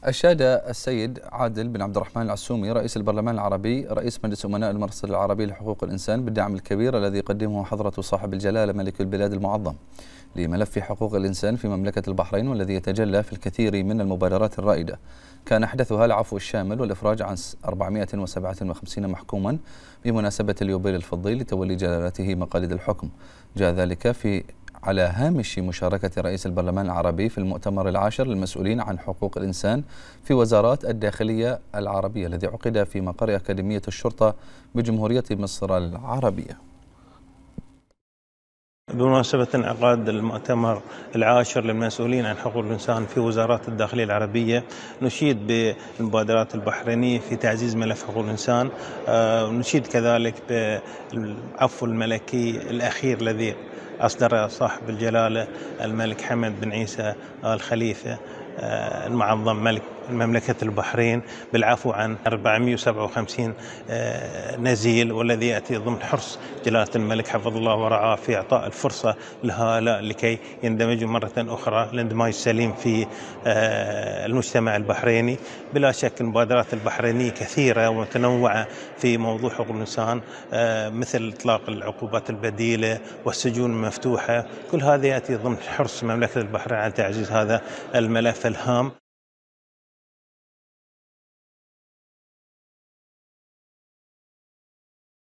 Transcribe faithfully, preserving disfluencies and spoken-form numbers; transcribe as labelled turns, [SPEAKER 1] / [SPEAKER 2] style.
[SPEAKER 1] أشاد السيد عادل بن عبد الرحمن العسومي رئيس البرلمان العربي رئيس مجلس أمناء المرصد العربي لحقوق الإنسان بالدعم الكبير الذي يقدمه حضرة صاحب الجلالة ملك البلاد المعظم لملف حقوق الإنسان في مملكة البحرين، والذي يتجلى في الكثير من المبادرات الرائدة. كان أحدثها العفو الشامل والإفراج عن أربعمائة وسبعة وخمسين محكوما بمناسبة اليوبيل الفضي لتولي جلالته مقاليد الحكم. جاء ذلك في على هامش مشاركة رئيس البرلمان العربي في المؤتمر العاشر للمسؤولين عن حقوق الإنسان في وزارات الداخلية العربية الذي عقد في مقر أكاديمية الشرطة بجمهورية مصر العربية.
[SPEAKER 2] بمناسبة انعقاد المؤتمر العاشر للمسؤولين عن حقوق الإنسان في وزارات الداخلية العربية، نشيد بالمبادرات البحرينية في تعزيز ملف حقوق الإنسان، ونشيد كذلك بالعفو الملكي الأخير الذي أصدر صاحب الجلالة الملك حمد بن عيسى آل خليفة المعظم ملك مملكة البحرين بالعفو عن أربعمائة وسبعة وخمسين نزيل، والذي يأتي ضمن حرص جلالة الملك حفظه الله ورعاه في إعطاء الفرصة لهؤلاء لكي يندمجوا مرة أخرى الاندماج السليم في المجتمع البحريني. بلا شك المبادرات البحرينية كثيرة ومتنوعة في موضوع حقوق الإنسان، مثل إطلاق العقوبات البديلة والسجون المفتوحة، كل هذا يأتي ضمن حرص مملكة البحرين على تعزيز هذا الملف الهام.